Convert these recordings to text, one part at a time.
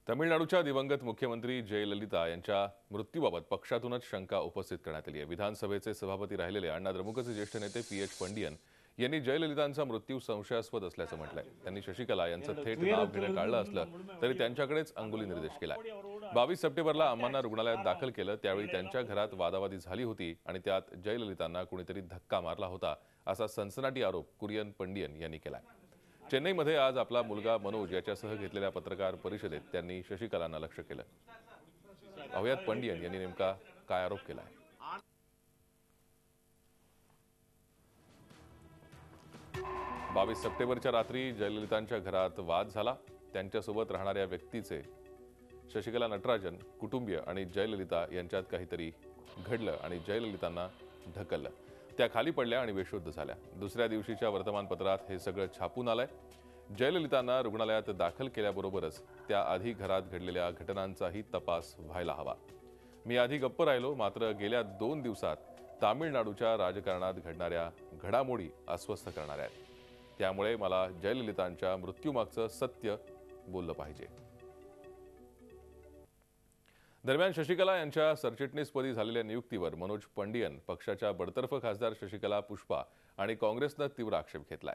तमिळनाडूच्या दिवंगत मुख्यमंत्री जयललिता यांच्या मृत्यूबाबत पक्षातूनच शंका उपस्थित करण्यात आली आहे। विधानसभेचे सभापती राहिलेले अण्णा द्रमुकचे ज्येष्ठ नेते पीएच पंडियन यांनी जयललितांचा मृत्यू संशयास्पद असल्याचं म्हटलंय। त्यांनी शशिकला यांचं थेट नाव घेणं टाळलं असलं तरी त्यांच्याकडेच अंगुली निर्देश केलाय। 22 सप्टेंबरला अम्मांना रुग्णालयात दाखल केलं, त्यावेळी त्यांच्या घरात वादावादी झाली होती आणि त्यात जयललितांना कुणीतरी धक्का मारला होता असा सनसनाटी आरोप कुरियन पंडियन यांनी केलाय। चेन्नईमध्ये आज आपला मुलगा मनोज याच्यासह घेतलेल्या पत्रकार परिषदेत त्यांनी शशिकलांना लक्ष्य केलं। पाहुयात पंडियन यांनी नेमका काय आरोप केलाय। 22 सप्टेंबरच्या रात्री जयललितांच्या घरात वाद झाला। त्यांच्यासोबत राहणाऱ्या व्यक्तीचे शशिकला नटराजन कुटुंबीय आणि जयललिता यांच्यात काहीतरी घडलं आणि जयललितांना ढकललं। त्या खाली पडल्या आणि बेशुद्ध झाल्या। दुसऱ्या दिवशीच्या वर्तमानपत्रात हे सगळं छापून आलंय। जयललितांना रुग्णालयात दाखल केल्याबरोबरच त्याआधी घरात घडलेल्या घटनांचाही तपास व्हायला हवा। मी आधी गप्प राहिलो, मात्र गेल्या 2 दिवसात तामिळनाडूच्या राजकारणात घडणाऱ्या घडामोडी अस्वस्थ करणाऱ्या आहेत। त्यामुळे मला जयललितांच्या मृत्यूमागचं सत्य बोललं पाहिजे। दरम्यान शशिकला यांच्या सरचिटणीसपदी झालेल्या नियुक्तीवर मनोज पंडियन, पक्षाच्या बडतर्फ खासदार शशिकला पुष्पा आणि काँग्रेसनं तीव्र आक्षेप घेतलाय।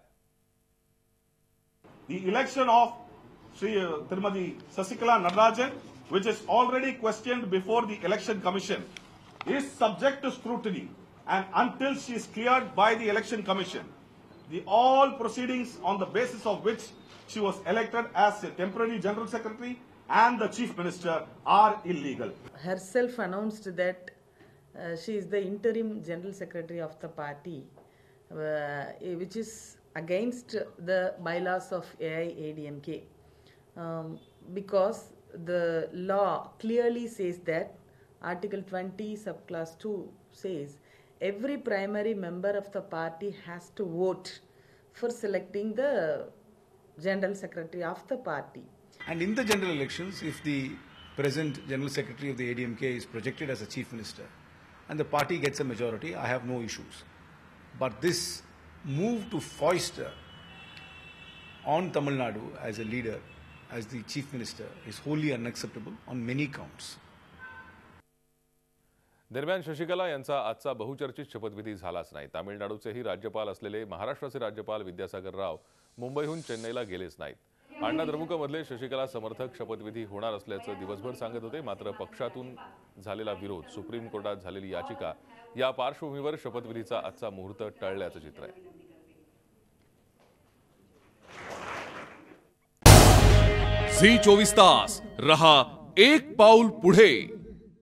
The election of Srimati Sasikala Natarajan, which is already questioned before the Election Commission, is subject to scrutiny, and until she is cleared by the Election Commission, all proceedings on the basis of which she was elected as a temporary General Secretary and the Chief Minister are illegal. Herself announced that she is the interim General Secretary of the party, which is against the bylaws of AIADMK, because the law clearly says that Article 20 subclass 2 says every primary member of the party has to vote for selecting the General Secretary of the party. And in the general elections, if the present General Secretary of the ADMK is projected as a Chief Minister and the party gets a majority, I have no issues. But this move to foist on Tamil Nadu as a leader, as the Chief Minister, is wholly unacceptable on many counts. दरम्यान शशिकला यांचा आजचा बहुचर्चित शपथविधी झालाच नाही। तामिळनाडूचेही राज्यपाल असलेले महाराष्ट्राचे राज्यपाल विद्यासागर राव मुंबईहून चेन्नईला गेलेच नाहीत। अण्णा द्रमुकमधले शशिकला समर्थक शपथविधी होणार असल्याचं दिवसभर सांगत होते, मात्र पक्षातून झालेला विरोध, सुप्रीम कोर्टात झालेली याचिका या पार्श्वभूमीवर शपथविधीचा आजचा मुहूर्त टळल्याचं चित्र आहे। झी 24 तास रहा एक पाऊल पुढे।